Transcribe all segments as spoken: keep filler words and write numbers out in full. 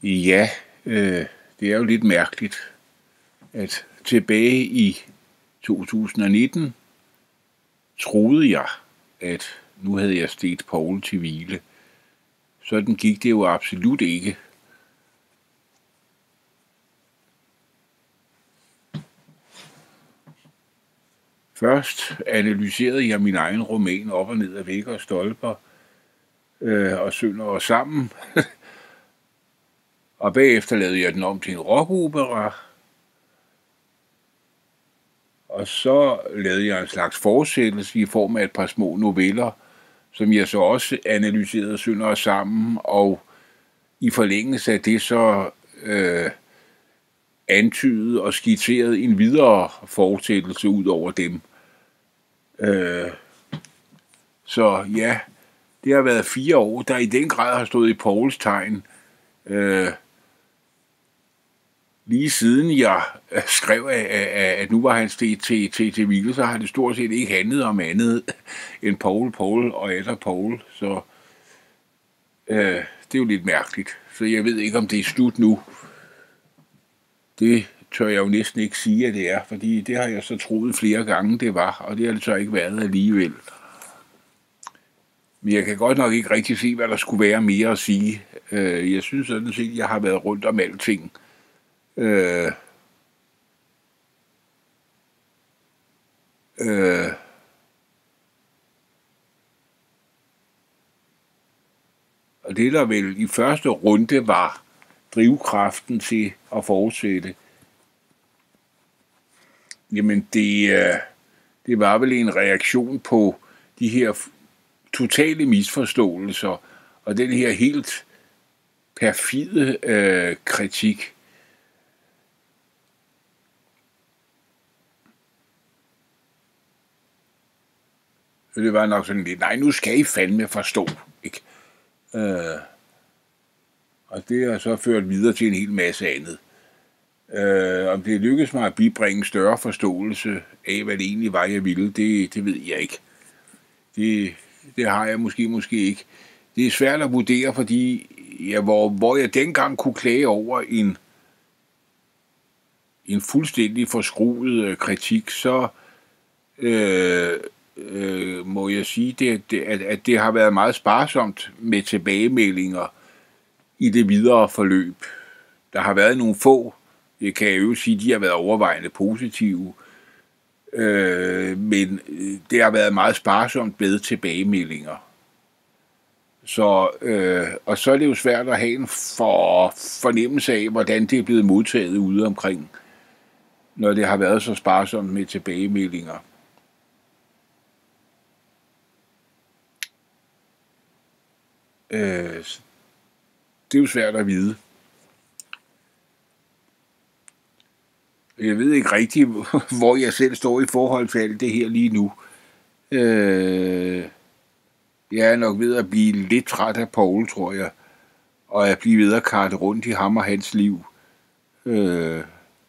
Ja, øh, det er jo lidt mærkeligt, at tilbage i to tusind nitten troede jeg, at nu havde jeg stedt Poul til hvile. Sådan gik det jo absolut ikke. Først analyserede jeg min egen roman op og ned af vægge og stolper, øh, og synger og sammen. Og bagefter lavede jeg den om til en rockopera. Og så lavede jeg en slags fortsættelse i form af et par små noveller, som jeg så også analyserede synger og sammen, og i forlængelse af det så øh, antydede og skitserede en videre fortsættelse ud over dem. Øh, så ja, det har været fire år, der i den grad har stået i Pouls tegn. Øh, lige siden jeg skrev, at nu var han steget til, til, til hvile, så har det stort set ikke handlet om andet end Poul, Poul og efter Poul. Så øh, det er jo lidt mærkeligt. Så jeg ved ikke, om det er slut nu. Det tør jeg jo næsten ikke sige, at det er, fordi det har jeg så troet flere gange, det var, og det har det så ikke været alligevel. Men jeg kan godt nok ikke rigtig se, hvad der skulle være mere at sige. Jeg synes sådan set, at jeg har været rundt om alting. Øh, øh, og det der vel i første runde var drivkraften til at fortsætte, jamen det, det var vel en reaktion på de her totale misforståelser og den her helt perfide øh, kritik. Det var nok sådan lidt, nej, nu skal I fandme forstå, ikke? Øh, og det har så ført videre til en hel masse andet. Øh, om det lykkedes mig at bibringe større forståelse af, hvad det egentlig var, jeg ville, det, det ved jeg ikke. Det, det har jeg måske, måske ikke. Det er svært at vurdere, fordi ja, hvor, hvor jeg dengang kunne klage over en, en fuldstændig forskruet kritik, så øh, øh, må jeg sige, det, det, at, at det har været meget sparsomt med tilbagemeldinger i det videre forløb. Der har været nogle få, jeg kan jo sige, de har været overvejende positive, øh, men det har været meget sparsomt med tilbagemeldinger. Så, øh, og så er det jo svært at have en for, fornemmelse af, hvordan det er blevet modtaget ude omkring, når det har været så sparsomt med tilbagemeldinger. Øh, det er jo svært at vide. Jeg ved ikke rigtig, hvor jeg selv står i forhold til alt det her lige nu. Øh, jeg er nok ved at blive lidt træt af Poul, tror jeg, og at blive ved at karte rundt i ham og hans liv. Øh,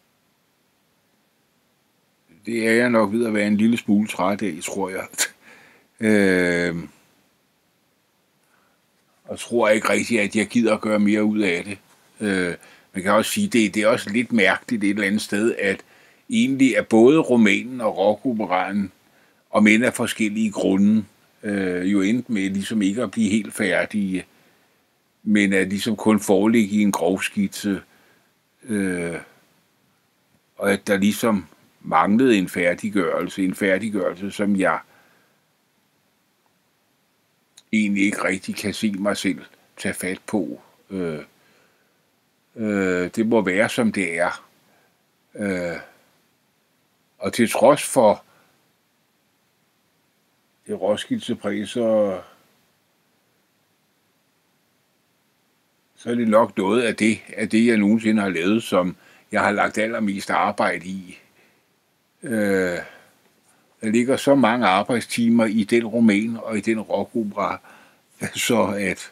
det er jeg nok ved at være en lille smule træt af, tror jeg. øh, og tror ikke rigtigt, at jeg gider at gøre mere ud af det. Øh, man kan også sige, det, det er også lidt mærkeligt et eller andet sted, at egentlig er både romanen og rockoperaen, om end af forskellige grunde, øh, jo endt med ligesom ikke at blive helt færdige, men at ligesom kun foreligge i en grovskitse, øh, og at der ligesom manglede en færdiggørelse, en færdiggørelse, som jeg egentlig ikke rigtig kan se mig selv tage fat på. Øh, øh, det må være, som det er. Øh, og til trods for det Roskilde-præg, så, så er det nok noget af det, af det, jeg nogensinde har lavet, som jeg har lagt allermest arbejde i. Øh, der ligger så mange arbejdstimer i den roman og i den rockopera, så at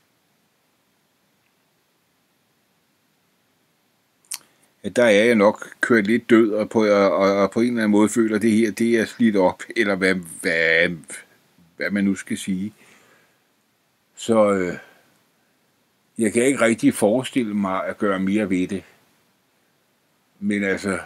at der er jeg nok kørt lidt død, og på, og, og på en eller anden måde føler, at det her, det er slidt op, eller hvad, hvad, hvad man nu skal sige. Så øh, jeg kan ikke rigtig forestille mig at gøre mere ved det. Men altså,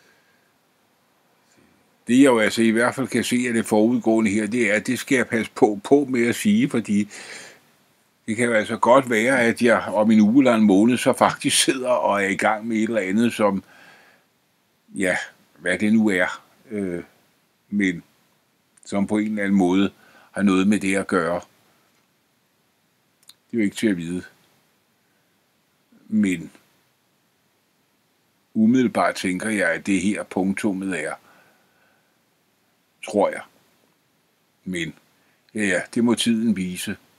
det jeg jo altså i hvert fald kan se af det forudgående her, det er, at det skal jeg passe på, på med at sige, fordi det kan jo altså godt være, at jeg om en uge eller en måned så faktisk sidder og er i gang med et eller andet, som, ja, hvad det nu er, øh, men som på en eller anden måde har noget med det at gøre. Det er jo ikke til at vide. Men umiddelbart tænker jeg, at det her punktummet er, tror jeg. Men ja, ja, det må tiden vise.